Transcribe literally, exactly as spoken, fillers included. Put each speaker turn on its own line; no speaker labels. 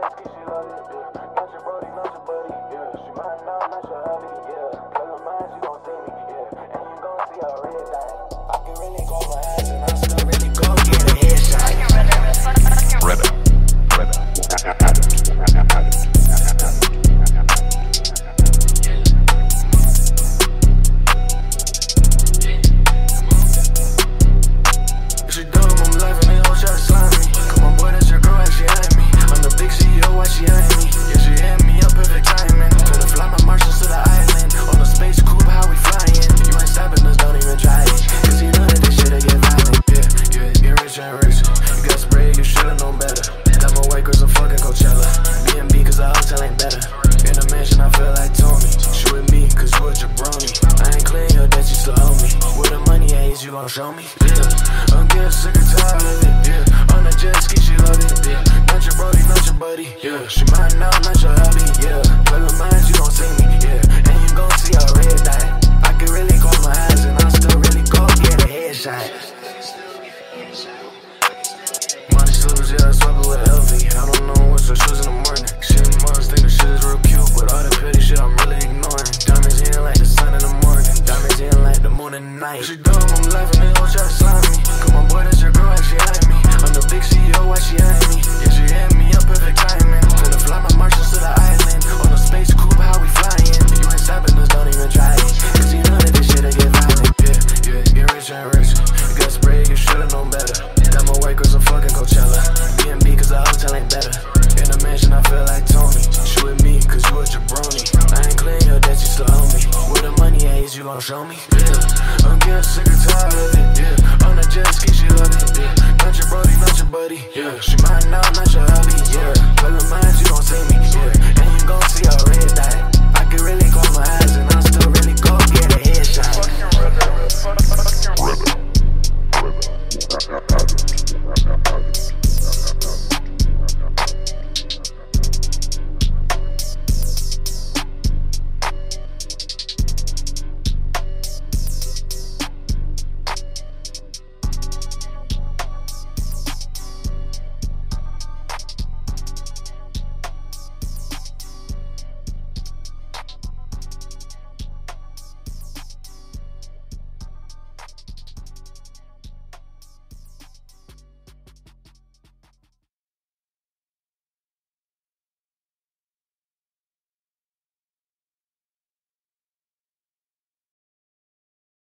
jet ski, she love it, yeah. Not your brody, not your buddy, yeah. She mine now, not your hubby, yeah. Play with mine, she gon' see me, yeah. And you gon' see her red dot. I can really close my eyes and I still really go get a headshot.
REDDA, REDDA,
She dumb, I'm laughing, they all try to slime me. Come on, boy, that's your girl, actually eyeing me. I'm the big C E O, why she eyeing me? Yeah, she hit me up, perfect timing. Could've fly my Martians to the island. On a space coupe, how we flying? You ain't stopping us, don't even try it. Cause you know that this shit'll get violent. Yeah, yeah, get rich and rich. You got sprayed, you should've known better. Got my white girls a fucking Coachella. B and B, cause the hotel ain't better. In a mansion, I feel like Tony. Shoot with me, cause you a jabroni. I ain't clean your debt, you still owe me. Where the money at, you gon' show me? Yeah, I'm getting sick and tired of it, yeah. On the jet ski, she love it, yeah. Not your brody, not your buddy, yeah. She mine now, not your hubby, yeah. Play with mine, you gon' see me, yeah. And you gon' see her red dot. I can really close my eyes and I still really go get a headshot. Money slippers, yeah, I swap it with an L V. I don't know what's her shoes in the morning. Shit, moms think the shit is real cute, but all the petty shit I'm really ignoring. Diamonds in like the sun in the morning, diamonds in like the moon in the night. She dumb, I'm laughing, they all try to slime me. Come on, boy, that's your girl, actually eyeing me. I'm the big C E O, why she eyeing me? Yeah, she hit me up, perfect timing. Could've fly my Martians to the island. On a space coupe, how we flying? You ain't stopping us, don't even try it. Cause you know that this shit'll get violent. Yeah, yeah, get rich and rich. You got sprayed, you should've known better. Got my white girls a fucking Coachella. B and B, cause the hotel ain't better. In a mansion, I feel like Tony. Shoot with me, cause you a jabroni. I ain't clean your debt, you still owe me. Where the money at, you gon' show me? Yeah, I'm getting sick and tired of it, yeah. On the jet ski, she love it, yeah. Not your brody, not your buddy, yeah. She mine now,